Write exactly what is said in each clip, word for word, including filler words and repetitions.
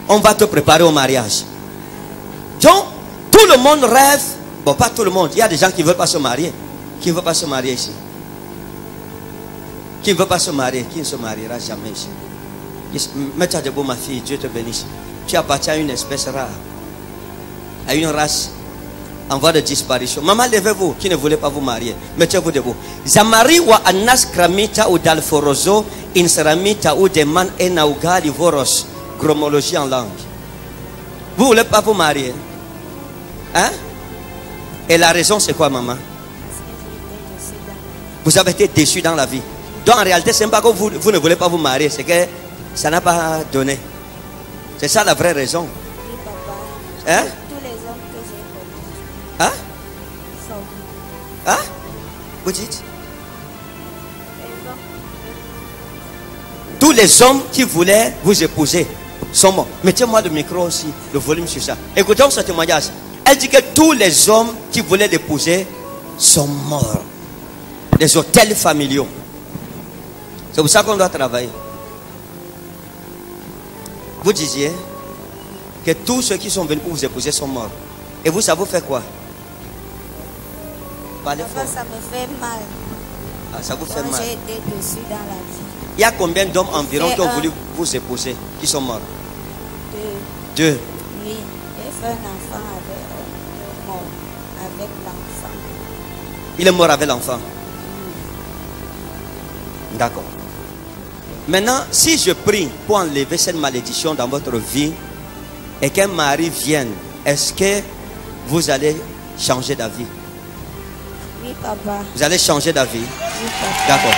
on va te préparer au mariage. Donc, tout le monde rêve. Bon, pas tout le monde. Il y a des gens qui ne veulent pas se marier. Qui ne veut pas se marier ici? Qui ne veut pas se marier? Qui ne se mariera jamais ici? Mets-toi debout, ma fille. Dieu te bénisse. Tu appartiens à une espèce rare. À une race en voie de disparition. Maman, levez-vous. Qui ne voulait pas vous marier? Mettez-vous debout. Zamari wa anas kramita ou dalforozo inseramita ou deman enaugali voros. Chromologie en langue. Vous ne voulez pas vous marier? Hein? Et la raison c'est quoi, maman? Vous avez été déçu dans la vie. Donc en réalité, c'est pas que vous, vous ne voulez pas vous marier, c'est que ça n'a pas donné. C'est ça la vraie raison. Oui, papa. Hein? Tous les hommes que j'ai connus. Hein? Sont Hein? Vous dites? les hommes. Tous les hommes qui voulaient vous épouser sont morts. Mettez-moi le micro aussi, le volume sur ça. Écoutons ce témoignage. Elle dit que tous les hommes qui voulaient l'épouser sont morts. Les hôtels familiaux. C'est pour ça qu'on doit travailler. Vous disiez que tous ceux qui sont venus pour vous épouser sont morts. Et vous, ça vous fait quoi? Parlez Papa, fort. ça me fait mal. Ah, ça vous fait Donc mal. j'ai été dessus dans la vie. Il y a combien d'hommes environ C'est qui ont un. voulu vous épouser, qui sont morts? Deux. Deux. Oui, j'ai fait un enfant avec, euh, mort, avec l'enfant. Il est mort avec l'enfant. D'accord. Maintenant, si je prie pour enlever cette malédiction dans votre vie et qu'un mari vienne, est-ce que vous allez changer d'avis? Oui, papa. Vous allez changer d'avis? Oui, papa. D'accord.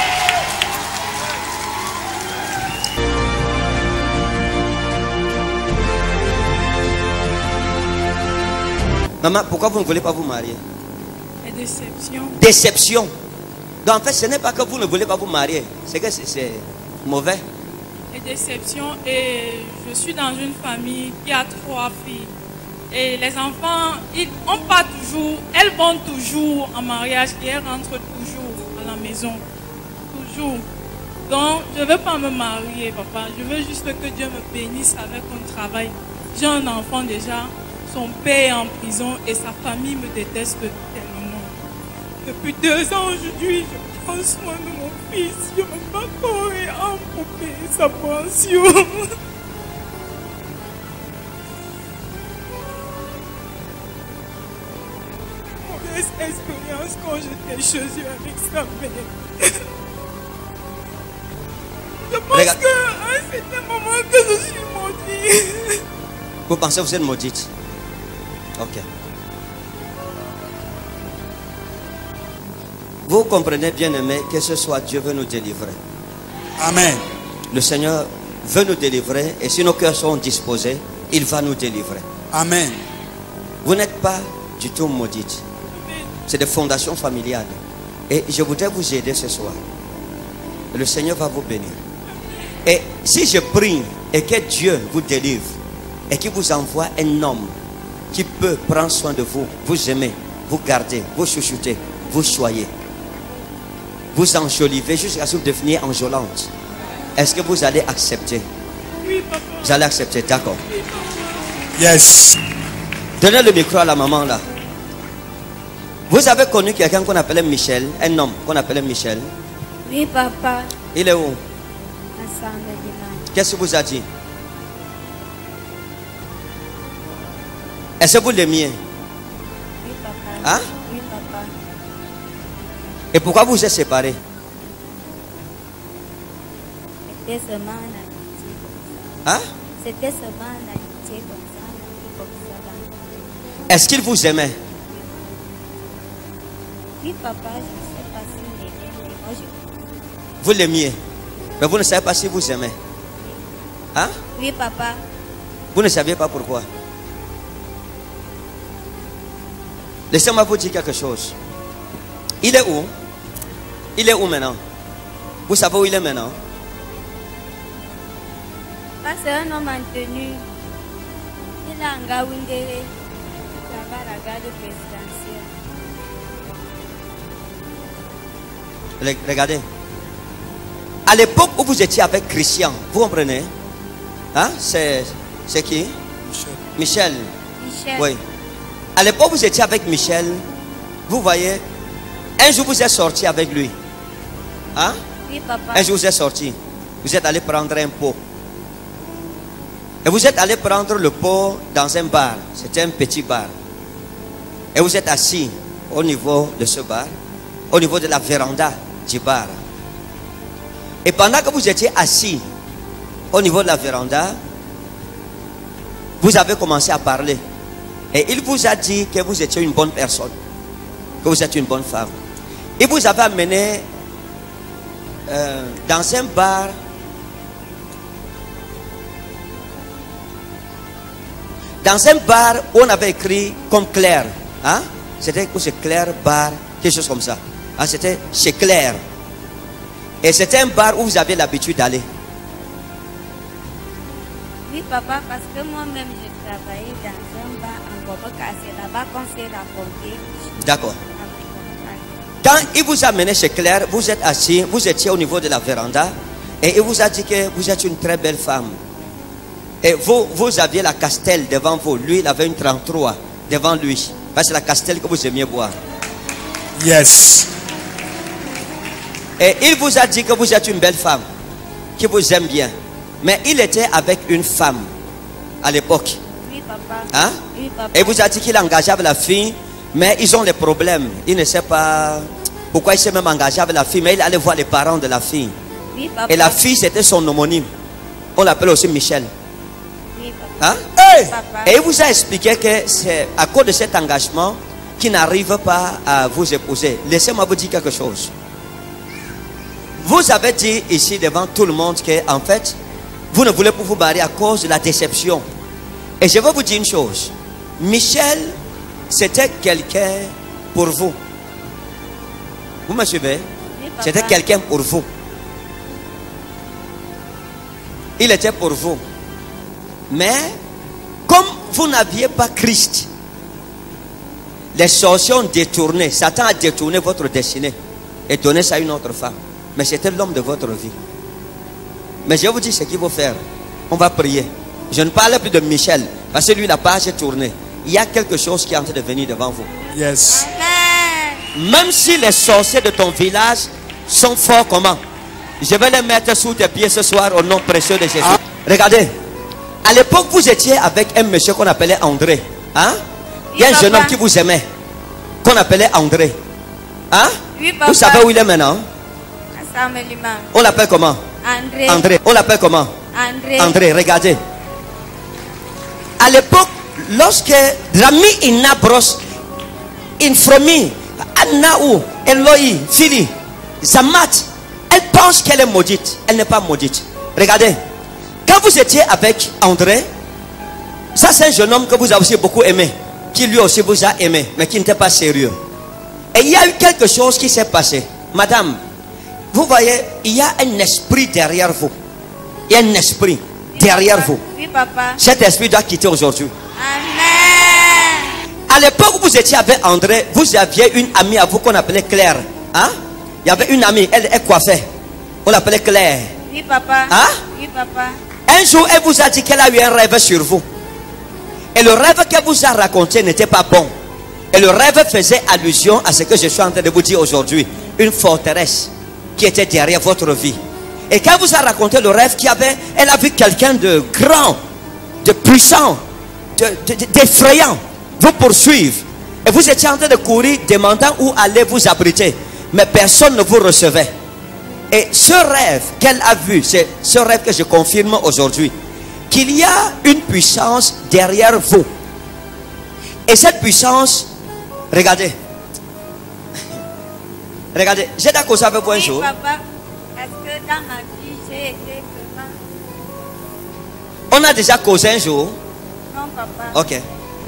Maman, pourquoi vous ne voulez pas vous marier? Et déception. Déception. Donc en fait, ce n'est pas que vous ne voulez pas vous marier, c'est que c'est mauvais. Et déception. Et je suis dans une famille qui a trois filles. Et les enfants, ils, on part toujours, elles vont toujours en mariage et elles rentrent toujours à la maison. Toujours. Donc, je ne veux pas me marier, papa. Je veux juste que Dieu me bénisse avec mon travail. J'ai un enfant déjà. Son père est en prison et sa famille me déteste tellement. Depuis deux ans aujourd'hui, je prends soin de mon fils. Je me bats corps et âme pour payer sa pension. Mauvaise expérience quand j'étais chez eux avec sa mère. Je pense Regarde. qu'à un certain moment que je suis maudite. Vous pensez que vous êtes maudite? Ok. Vous comprenez, bien aimé, que ce soit Dieu veut nous délivrer. Amen. Le Seigneur veut nous délivrer et si nos cœurs sont disposés, il va nous délivrer. Amen. Vous n'êtes pas du tout maudite. C'est des fondations familiales. Et je voudrais vous aider ce soir. Le Seigneur va vous bénir. Et si je prie et que Dieu vous délivre et qu'il vous envoie un homme qui peut prendre soin de vous, vous aimer, vous garder, vous chouchouter, vous choyer, vous enjoliver jusqu'à ce que vous deveniez enjolante, est-ce que vous allez accepter? Oui, papa. Vous allez accepter, d'accord. Yes. Donnez le micro à la maman là. Vous avez connu quelqu'un qu'on appelait Michel, un homme qu'on appelait Michel. Oui, papa. Il est où? Ensemble dimanche. Qu'est-ce que vous a dit? Est-ce que vous l'aimiez? Oui, papa. Hein? Oui, papa. Et pourquoi vous êtes séparés? C'était seulement un amitié comme ça. Hein? C'était seulement un amitié comme ça, un ami comme ça. Est-ce qu'il vous aimait? Oui, papa, je ne sais pas s'il m'aimait, mais moi je. Vous l'aimiez? Mais vous ne savez pas si vous aimez. Hein? Oui, papa. Vous ne saviez pas pourquoi. Laissez-moi vous dire quelque chose. Il est où? Il est où maintenant? Vous savez où il est maintenant? Parce c'est un homme en tenue. Il est en Gaoundéré. Ça va la garde présidentielle. Regardez. À l'époque où vous étiez avec Christian, vous comprenez? Hein? C'est C'est qui? Michel. Michel. Michel. Oui. À l'époque, vous étiez avec Michel. Vous voyez, un jour vous êtes sorti avec lui. Hein? Oui, papa. Un jour vous êtes sorti. Vous êtes allé prendre un pot. Et vous êtes allé prendre le pot dans un bar. C'était un petit bar. Et vous êtes assis au niveau de ce bar, au niveau de la véranda du bar. Et pendant que vous étiez assis au niveau de la véranda, vous avez commencé à parler. Et il vous a dit que vous étiez une bonne personne, que vous êtes une bonne femme. Il vous avait amené euh, dans un bar. Dans un bar où on avait écrit comme Claire. Hein? C'était c'est Claire Bar, quelque chose comme ça. Hein? C'était chez Claire. Et c'était un bar où vous aviez l'habitude d'aller. Oui, papa, parce que moi-même, je travaillais dans un bar en Boboka. C'est là-bas qu'on s'est raconté. D'accord. Quand il vous a amené chez Claire, vous êtes assis, vous étiez au niveau de la véranda. Et il vous a dit que vous êtes une très belle femme. Et vous, vous aviez la Castelle devant vous. Lui, il avait une trente-trois devant lui. Parce que c'est la Castelle que vous aimiez boire. Yes. Et il vous a dit que vous êtes une belle femme, qui vous aime bien. Mais il était avec une femme à l'époque. Oui, papa. Hein? Oui, papa. Et il vous a dit qu'il est engagé avec la fille, mais ils ont des problèmes. Il ne sait pas pourquoi il s'est même engagé avec la fille, mais il allait voir les parents de la fille. Oui, papa. Et la fille, c'était son homonyme. On l'appelle aussi Michel. Oui, papa. Hein? Hey! Papa. Et il vous a expliqué que c'est à cause de cet engagement qu'il n'arrive pas à vous épouser. Laissez-moi vous dire quelque chose. Vous avez dit ici devant tout le monde que en fait, vous ne voulez pas vous marier à cause de la déception. Et je vais vous dire une chose. Michel, c'était quelqu'un pour vous. Vous me suivez? Oui, papa. C'était quelqu'un pour vous. Il était pour vous. Mais, comme vous n'aviez pas Christ, les sorciers ont détourné, Satan a détourné votre destinée et donné ça à une autre femme. Mais c'était l'homme de votre vie. Mais je vais vous dire ce qu'il faut faire. On va prier. Je ne parle plus de Michel, parce que lui, la page est tournée. Il y a quelque chose qui est en train de venir devant vous. Yes. Amen. Même si les sorciers de ton village sont forts, comment? Je vais les mettre sous tes pieds ce soir au nom précieux de Jésus. Ah. Regardez. À l'époque, vous étiez avec un monsieur qu'on appelait André. Hein? Il y a un Oui, jeune papa. homme qui vous aimait, qu'on appelait André. Hein? Oui, papa. Vous savez où il est maintenant? Ensemble, l'imam. On l'appelle comment? André. André. On l'appelle comment? André. André, regardez. À l'époque, lorsque Rami Inabros, Infromi, Anaou, Eloi, Phili, Zamat, elle pense qu'elle est maudite. Elle n'est pas maudite. Regardez. Quand vous étiez avec André, ça c'est un jeune homme que vous avez aussi beaucoup aimé, qui lui aussi vous a aimé, mais qui n'était pas sérieux. Et il y a eu quelque chose qui s'est passé. Madame, vous voyez, il y a un esprit derrière vous. Il y a un esprit Oui, derrière papa. vous. Oui, papa. Cet esprit doit quitter aujourd'hui. Amen. À l'époque où vous étiez avec André, vous aviez une amie à vous qu'on appelait Claire. Hein? Il y avait une amie, elle est coiffée. On l'appelait Claire. Oui, papa. Hein? Oui, papa. Un jour, elle vous a dit qu'elle a eu un rêve sur vous. Et le rêve qu'elle vous a raconté n'était pas bon. Et le rêve faisait allusion à ce que je suis en train de vous dire aujourd'hui. Une forteresse qui était derrière votre vie. Et quand elle vous a raconté le rêve qu'il y avait, elle a vu quelqu'un de grand, de puissant, de- de- d'effrayant vous poursuivre. Et vous étiez en train de courir demandant où aller vous abriter. Mais personne ne vous recevait. Et ce rêve qu'elle a vu, c'est ce rêve que je confirme aujourd'hui, qu'il y a une puissance derrière vous. Et cette puissance, regardez, regardez, j'ai d'accord avec vous un Oui, jour. papa. Parce que dans ma vie, j'ai été vraiment... On a déjà causé un jour. Non, papa. Ok.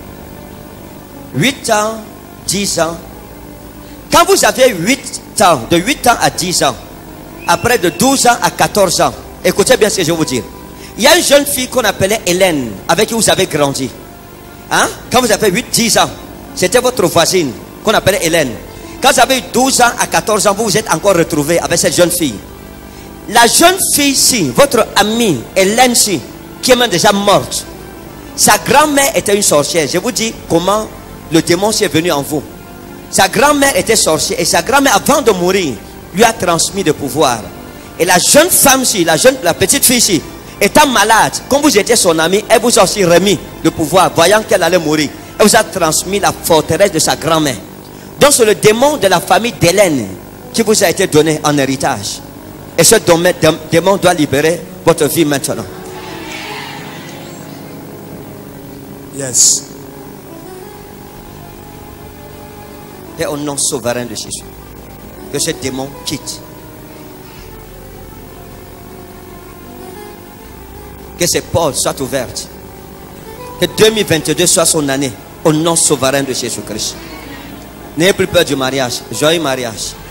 huit ans, dix ans. Quand vous avez huit ans, de huit ans à dix ans, après de douze ans à quatorze ans, écoutez bien ce que je vais vous dire. Il y a une jeune fille qu'on appelait Hélène, avec qui vous avez grandi. Hein? Quand vous avez huit dix ans, c'était votre voisine, qu'on appelait Hélène. Quand vous avez eu douze ans à quatorze ans, vous vous êtes encore retrouvé avec cette jeune fille. La jeune fille-ci, votre amie Hélène-ci, qui est même déjà morte, Sa grand-mère était une sorcière. Je vous dis comment le démon s'est venu en vous. Sa grand-mère était sorcière et sa grand-mère, avant de mourir, lui a transmis le pouvoir. Et la jeune femme-ci, la jeune, la petite fille-ci, étant malade, comme vous étiez son amie, elle vous a aussi remis le pouvoir, voyant qu'elle allait mourir. Elle vous a transmis la forteresse de sa grand-mère. Donc c'est le démon de la famille d'Hélène qui vous a été donné en héritage. Et ce démon doit libérer votre vie maintenant. Yes. Et au nom souverain de Jésus, que ce démon quitte. Que ses portes soient ouvertes. Que deux mille vingt-deux soit son année. Au nom souverain de Jésus-Christ. N'ayez plus peur du mariage. Joyeux mariage.